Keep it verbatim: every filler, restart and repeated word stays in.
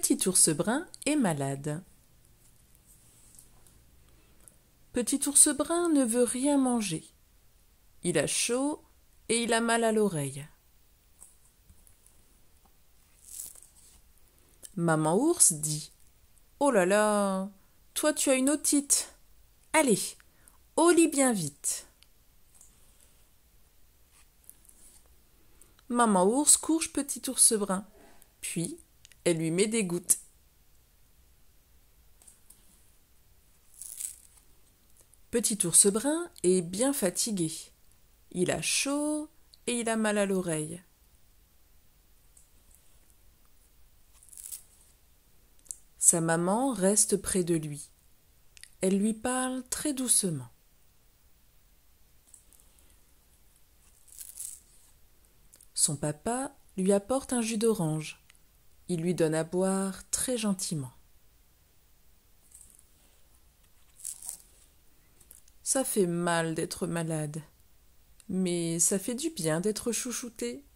Petit ours brun est malade. Petit ours brun ne veut rien manger. Il a chaud et il a mal à l'oreille. Maman ours dit: « Oh là là, toi tu as une otite. Allez, au lit bien vite. » Maman ours couche petit ours brun, puis elle lui met des gouttes. Petit ours brun est bien fatigué. Il a chaud et il a mal à l'oreille. Sa maman reste près de lui. Elle lui parle très doucement. Son papa lui apporte un jus d'orange. Il lui donne à boire très gentiment. Ça fait mal d'être malade, mais ça fait du bien d'être chouchouté.